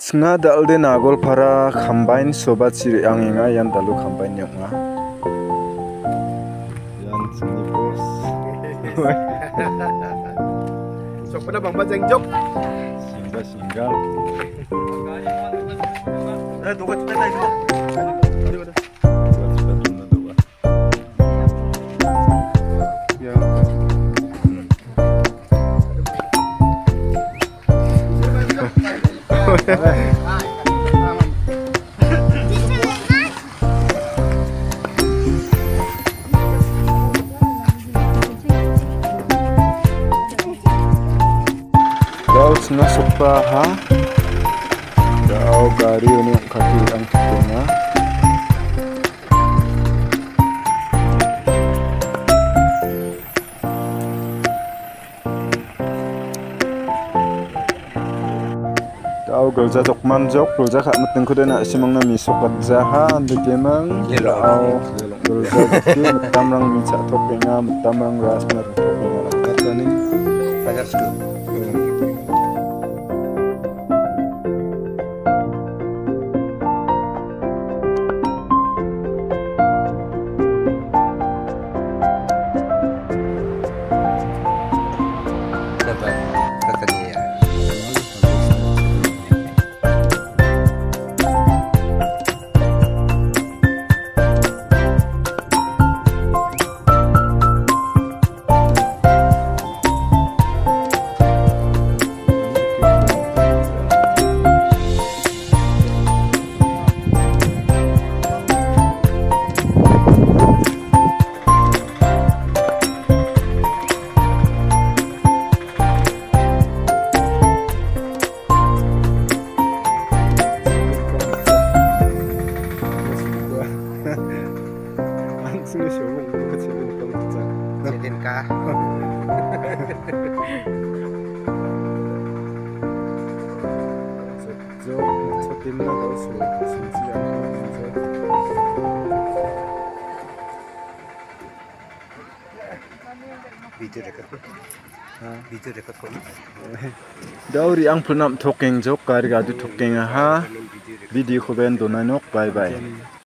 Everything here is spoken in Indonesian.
Singa dalde nagol para combine sobat siri ang inga yan dalu combine yung nga. Yan sini bos. Sok pada bang bajang jok. Singa. Tunggu cepet aja. Daw singa sopa ha. Daw gari ini kaki ang kitanya. Daw gulja jokman jok gulja kak meting kuda nak simang na misok kat jaha ande gemang. Daw gulja jokki metamrang mica topenga metamrang ras mer topenga kata ni. Pajar school. Langsung disyomong kecilin kalau kita Kecilin kah? Jok masukin lah kalau sulit siang Video dekat kok. Video dekat kok. Dauri ang punam tokeng jok kari gadu tokeng ha video ko ben donanok bye bye.